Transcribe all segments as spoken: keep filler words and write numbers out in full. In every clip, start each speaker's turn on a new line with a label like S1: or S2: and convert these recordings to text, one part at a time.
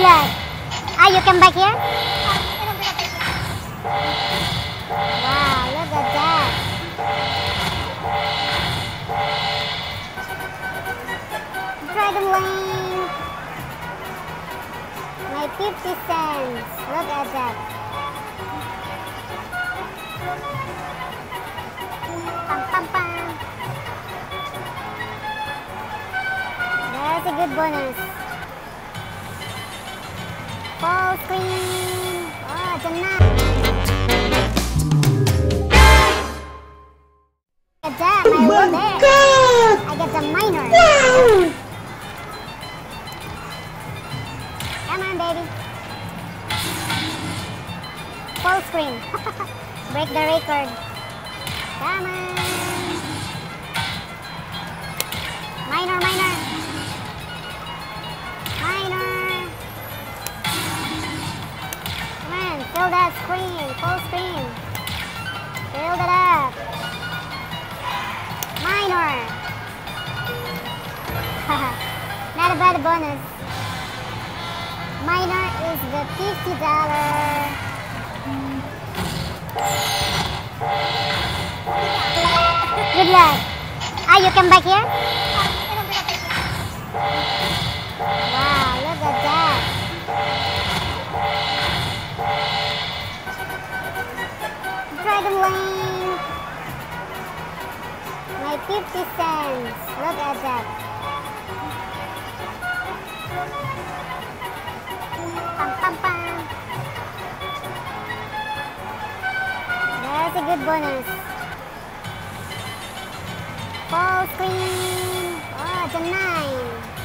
S1: luck. Ah, you come back here? Wow, look at that. Dragon Link. My fifty cents. Look at that. Pam, pam, pam. That's a good bonus. Full screen. Oh, it's a nine. Look at that, my
S2: Oh
S1: roll
S2: my
S1: there.
S2: God!
S1: I get the minor.
S2: Wow!
S1: Come on, baby. Full screen. Break the record. Come on. Minor, minor. Minor. Come on, fill that screen. Full screen. Fill it up. Minor. Not a bad bonus. Minor is the fifty dollars. Good luck. Ah, you come back here? Wow, look at that. Dragon Link. My fifty cents. Look at that. Pam, pam, pam. That's a good bonus. Full screen. Oh, it's a nine.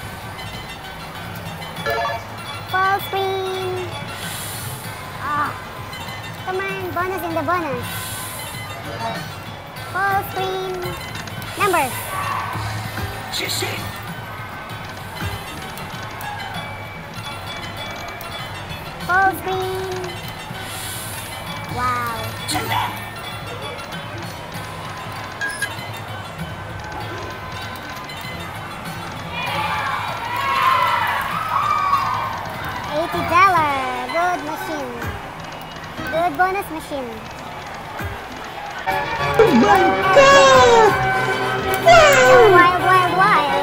S1: Full screen. Oh, come on, bonus in the bonus. Full screen. Numbers. Full screen. Wow. eighty dollars. Good machine. Good bonus machine.
S2: Oh my God! Wow!
S1: Wild, wild, wild.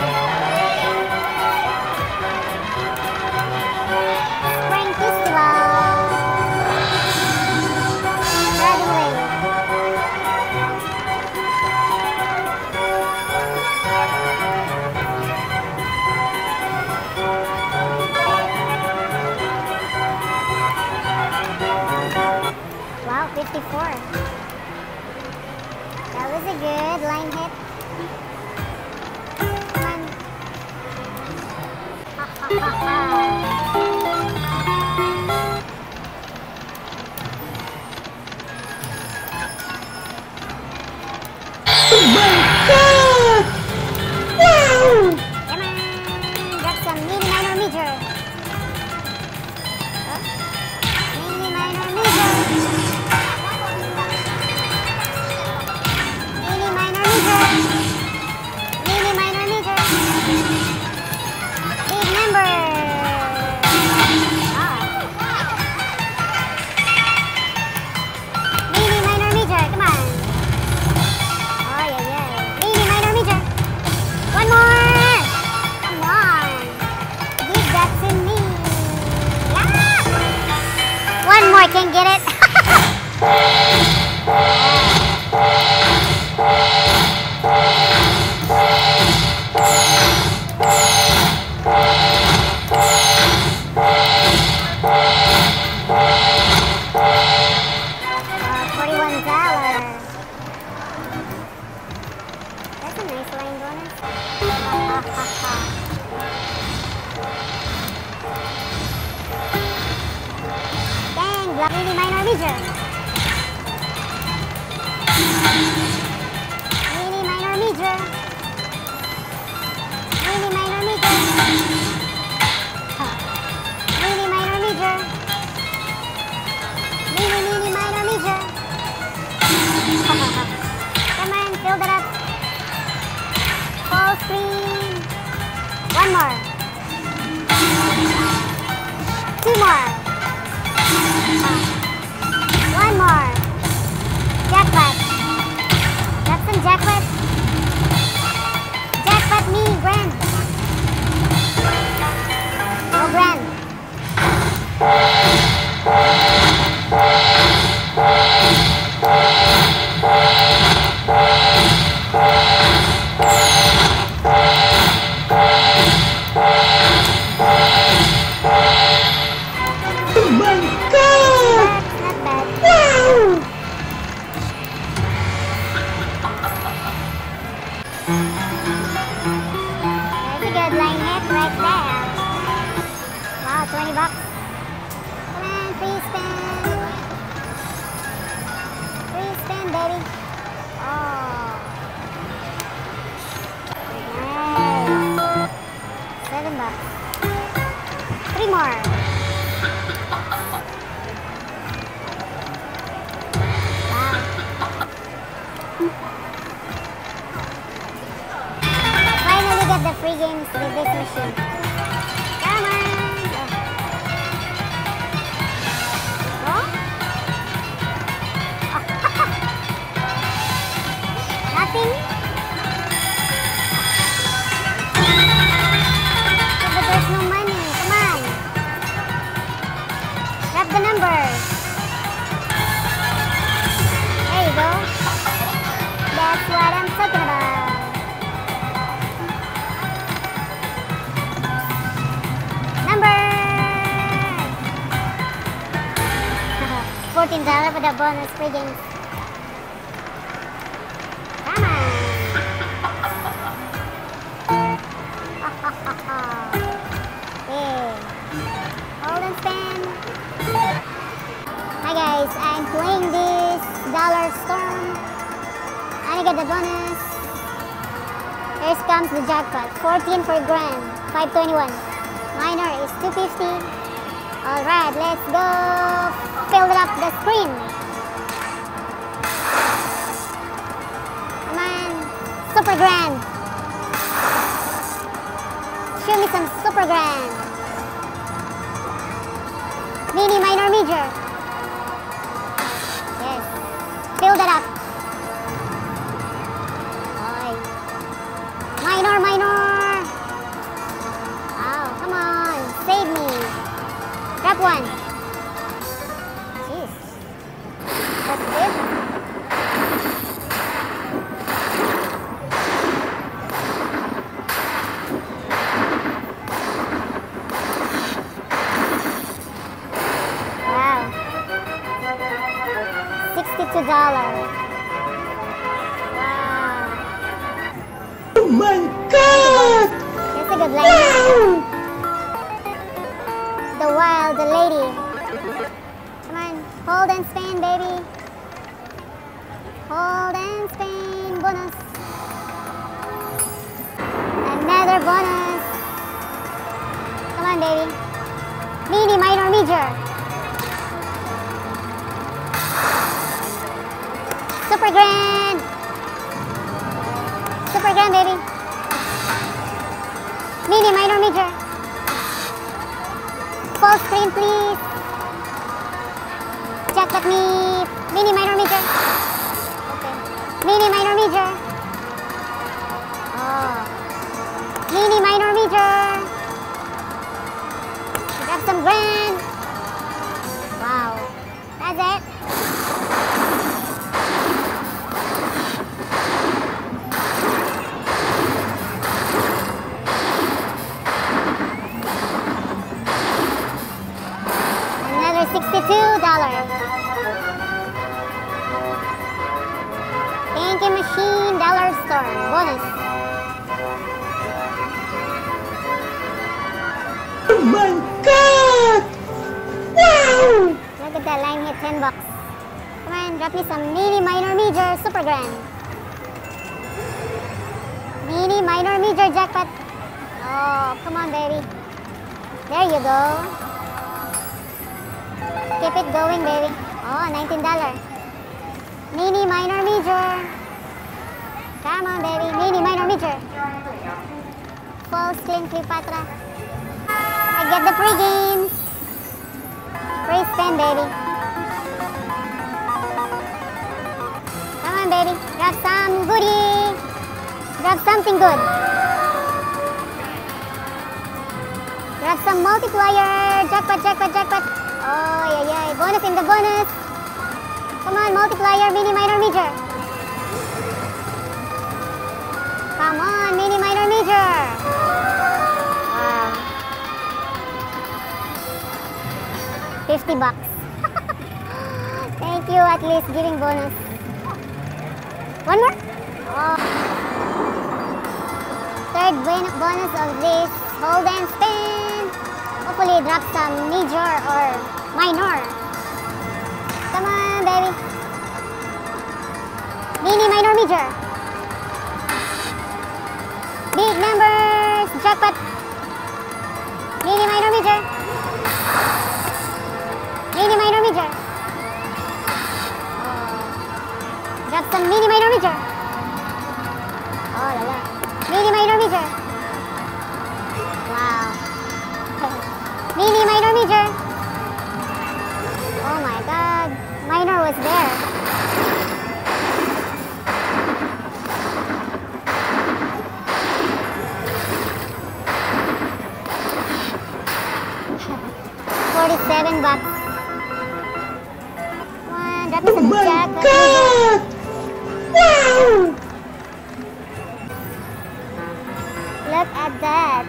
S1: Spring Festival. Dragon Link. Wow, fifty-four. That was a good line hit. Come on. Ha ha ha ha.
S2: Oh my God! Wow!
S1: Come on. Got some mini minor major. Oh. Mini minor major. Mini minor major. Mini minor major. Big number. Ah. Mini minor major. Come on. Oh yeah yeah. Mini minor major. One more. Come on. Give that to me. Ah! One more. Can get it. Uh, forty-one dollars. That's a nice line bonus. Ha, ha, ha. Dang, block mini minor major. Mini minor major. Mini minor major. Ha. Mini minor major. Mini mini minor major. Ha, ha, ha. Come on, fill that up. Full screen. One more. more. One more. Jackpot. Got some jackpot. Jackpot me, grand. Oh, grand.
S2: Oh my god!
S1: Not bad.
S2: Wow!
S1: There's a good line hit right there. Wow, twenty bucks. Come on, free spin. Free spin, baby. Oh. Nice. Seven bucks. Three more. Wow. Finally get the free games with this machine. Come on. Oh. Nothing? But there's no money. Come on. Grab the numbers. There you go. That's what I'm talking about. Number fourteen dollars for the bonus free games. Come on. Okay. Hold and spin. Hi guys, I'm playing this Dollar Storm. I get the bonus. Here comes the jackpot. fourteen for grand. five twenty-one. Minor is two fifty. Alright, let's go. Fill it up the screen. Come on. Super grand. Show me some super grand. Mini, minor, major. Yes. Fill that up. Oy. Minor, minor. Wow, come on. Save me. Grab one. Jeez. That's it. Wow. sixty-two dollars. Wow.
S2: Oh my god!
S1: That's a good line.
S2: Wow!
S1: The wild lady. Come on, hold and spin, baby. Hold and spin, bonus. Another bonus. Come on, baby. Mini, minor, major. Super grand. Super grand, baby. Mini, minor, major. Full screen, please. Jackpot me. Mini, minor, major. Okay. Mini, minor, major. Oh. Mini, minor, major. Grab some grand. Wow. That's it. sixty-two dollars. Thank you, machine. Dollar store. Bonus.
S2: Oh my god! Wow!
S1: Look at that line hit. ten bucks. Come on, drop me some mini, minor, major, super grand. Mini, minor, major jackpot. Oh, come on, baby. There you go. Keep it going, baby. Oh, nineteen dollars. Mini, minor, major. Come on, baby. Mini, minor, major. Full screen, Cleopatra. I get the free games. Free spin, baby. Come on, baby. Drop some goodie. Drop something good. Drop some multiplier. Jackpot, jackpot, jackpot. Oh, yeah, yeah. Bonus in the bonus. Come on, multiplier, mini, minor, major. Come on, mini, minor, major. Wow. fifty bucks. Thank you, at least giving bonus. One more? Oh. Third bon- bonus of this. Hold and spin. Hopefully drop some major or minor. Come on, baby. Mini, minor, major. Big numbers. Jackpot. Mini, minor, major. Mini, minor, major. Oh. Drop some mini, minor, major. Oh, la la. Mini, minor, major. Wow. Mini, minor, major. Oh my god. Minor was there. Forty-seven bucks. One, drop me
S2: Oh
S1: some
S2: my
S1: jack.
S2: god! Wow!
S1: Look at that.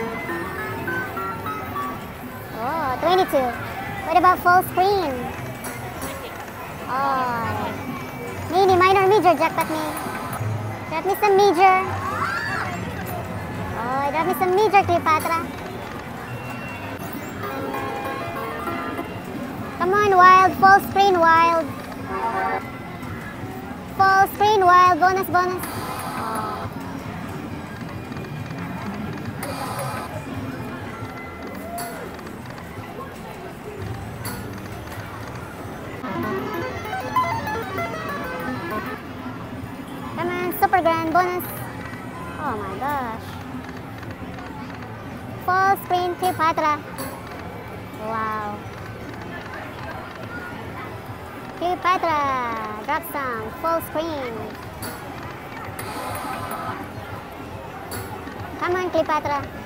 S1: Oh, twenty-two. What about full screen? Oh. Mini, minor, major, jackpot me. Drop me some major. Oh, drop me some major, Cleopatra. Come on, wild, full screen, wild. Full screen, wild, bonus, bonus. Oh. Come on, super grand bonus. Oh my gosh. Full screen Cleopatra. Wow. Cleopatra. Drop some. Full screen. Come on, Cleopatra.